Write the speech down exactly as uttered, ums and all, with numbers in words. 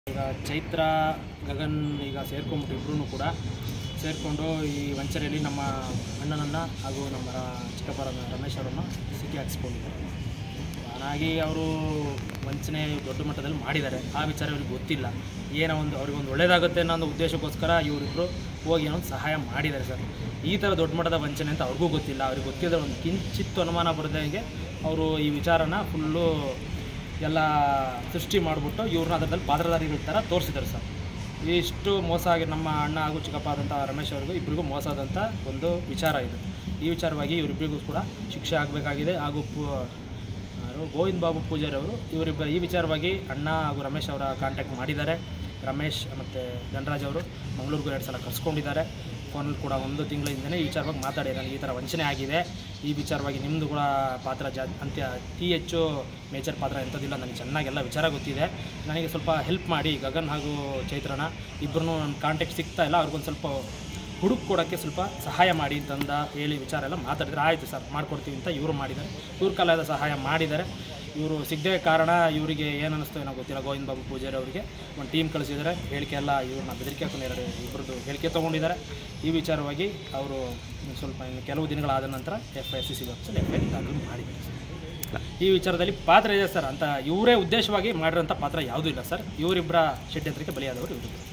ಈಗ ಚೈತ್ರ ಗಗನ್ ಈಗ ಸೇರ್ಕೊಂಡ್ಬಿಟ್ಟು ಇಬ್ಬರೂ ಕೂಡ ಸೇರಿಕೊಂಡು ಈ ವಂಚನೆಯಲ್ಲಿ ನಮ್ಮ ಅಣ್ಣನನ್ನು ಹಾಗೂ ನಮ್ಮ ಚಿಕ್ಕಪ್ಪರ ರಮೇಶ್ ಅವರನ್ನು ಸಿಕ್ಕಿ ಹಾಕಿಸ್ಕೊಂಡಿದ್ದಾರೆ. ಹಾಗಾಗಿ ಅವರು ವಂಚನೆ ದೊಡ್ಡ ಮಟ್ಟದಲ್ಲಿ ಮಾಡಿದ್ದಾರೆ. ಆ ವಿಚಾರ ಇವ್ರಿಗೆ ಗೊತ್ತಿಲ್ಲ. ಏನೋ ಒಂದು ಅವ್ರಿಗೊಂದು ಒಳ್ಳೆಯದಾಗುತ್ತೆ ಅನ್ನೋ ಒಂದು ಉದ್ದೇಶಕ್ಕೋಸ್ಕರ ಇವರಿಬ್ಬರು ಹೋಗಿ ಏನೋ ಒಂದು ಸಹಾಯ ಮಾಡಿದ್ದಾರೆ ಸರ್. ಈ ಥರ ದೊಡ್ಡ ಮಟ್ಟದ ವಂಚನೆ ಅಂತ ಅವ್ರಿಗೂ ಗೊತ್ತಿಲ್ಲ. ಅವ್ರಿಗೆ ಗೊತ್ತಿದ್ದರೆ ಒಂದು ಕಿಂಚಿತ್ತು ಅನುಮಾನ ಬರದಂಗೆ ಅವರು ಈ ವಿಚಾರನ ಫುಲ್ಲು ಎಲ್ಲ ಸೃಷ್ಟಿ ಮಾಡಿಬಿಟ್ಟು ಇವ್ರನ್ನ ಅದರಲ್ಲಿ ಪಾತ್ರಧಾರಿಗಳ ಥರ ತೋರಿಸಿದ್ದಾರೆ ಸರ್. ಇಷ್ಟು ಮೋಸ ಆಗಿ ನಮ್ಮ ಅಣ್ಣ ಹಾಗೂ ಚಿಕ್ಕಪ್ಪ ಆದಂಥ ರಮೇಶ್ ಅವ್ರಿಗೂ ಇಬ್ಬರಿಗೂ ಮೋಸ ಆದಂಥ ಒಂದು ವಿಚಾರ ಇದು. ಈ ವಿಚಾರವಾಗಿ ಇವರಿಬ್ಬರಿಗೂ ಕೂಡ ಶಿಕ್ಷೆ ಆಗಬೇಕಾಗಿದೆ. ಹಾಗೂ ಪೂ ಗೋವಿಂದ ಬಾಬು ಪೂಜಾರಿ ಅವರು ಇವರಿಬ್ಬರು ಈ ವಿಚಾರವಾಗಿ ಅಣ್ಣ ಹಾಗೂ ರಮೇಶ್ ಅವರ ಕಾಂಟ್ಯಾಕ್ಟ್ ಮಾಡಿದ್ದಾರೆ. ರಮೇಶ್ ಮತ್ತು ಧನರಾಜ್ ಅವರು ಮಂಗಳೂರಿಗೂ ಎರಡು ಸಲ ಕರ್ಸ್ಕೊಂಡಿದ್ದಾರೆ. ಫೋನಲ್ಲಿ ಕೂಡ ಒಂದು ತಿಂಗಳಿಂದಲೇ ಈ ವಿಚಾರವಾಗಿ ಮಾತಾಡಿ ನನಗೆ ಈ ಥರ ವಂಚನೆ ಆಗಿದೆ, ಈ ವಿಚಾರವಾಗಿ ನಿಮ್ಮದು ಕೂಡ ಪಾತ್ರ ಜಾ ಅಂತ್ಯ ಅತಿ ಹೆಚ್ಚು ಮೇಜರ್ ಪಾತ್ರ ಎಂಥದಿಲ್ಲ, ನನಗೆ ಚೆನ್ನಾಗೆಲ್ಲ ವಿಚಾರ ಗೊತ್ತಿದೆ, ನನಗೆ ಸ್ವಲ್ಪ ಹೆಲ್ಪ್ ಮಾಡಿ ಗಗನ್ ಹಾಗೂ ಚೈತ್ರನ ಇಬ್ಬರೂ ನನ್ನ ಕಾಂಟ್ಯಾಕ್ಟ್ ಸಿಗ್ತಾ ಇಲ್ಲ, ಅವ್ರಿಗೊಂದು ಸ್ವಲ್ಪ ಹುಡುಕ್ ಕೊಡೋಕ್ಕೆ ಸ್ವಲ್ಪ ಸಹಾಯ ಮಾಡಿ ಅಂತಂದ ಹೇಳಿ ವಿಚಾರ ಎಲ್ಲ ಮಾತಾಡಿದ್ರೆ ಆಯಿತು ಸರ್ ಮಾಡ್ಕೊಡ್ತೀವಿ ಅಂತ ಇವರು ಮಾಡಿದ್ದಾರೆ. ಇವ್ರ ಕಾಲದ ಸಹಾಯ ಮಾಡಿದ್ದಾರೆ. ಇವರು ಸಿಗದೆ ಕಾರಣ ಇವರಿಗೆ ಏನು ಅನ್ನಿಸ್ತು ಏನೋ ಗೊತ್ತಿಲ್ಲ. ಗೋವಿಂದ ಬಾಬು ಪೂಜಾರಿ ಅವರಿಗೆ ಒಂದು ಟೀಮ್ ಕಳಿಸಿದ್ದಾರೆ. ಹೇಳಿಕೆ ಎಲ್ಲ ಇವ್ರನ್ನ ಬೆದರಿಕೆ ಹಾಕೊಂಡಿದ್ದಾರೆ. ಇಬ್ಬರದ್ದು ಹೇಳಿಕೆ ತೊಗೊಂಡಿದ್ದಾರೆ. ಈ ವಿಚಾರವಾಗಿ ಅವರು ಸ್ವಲ್ಪ ಇನ್ನು ಕೆಲವು ದಿನಗಳಾದ ನಂತರ ಎಫ್ ಐ ಸಿ ಸಿ ಬಾಕ್ಸಲ್ಲಿ ಎಫ್ ಐ ದಾಖಲು ಮಾಡಿದ್ದಾರೆ. ಈ ವಿಚಾರದಲ್ಲಿ ಪಾತ್ರ ಇದೆ ಸರ್ ಅಂತ ಇವರೇ ಉದ್ದೇಶವಾಗಿ ಮಾಡಿರೋಂಥ ಪಾತ್ರ ಯಾವುದೂ ಇಲ್ಲ ಸರ್. ಇವರಿಬ್ಬರ ಷಡ್ಯಂತ್ರಕ್ಕೆ ಬಲಿಯಾದವರು ಇವರು.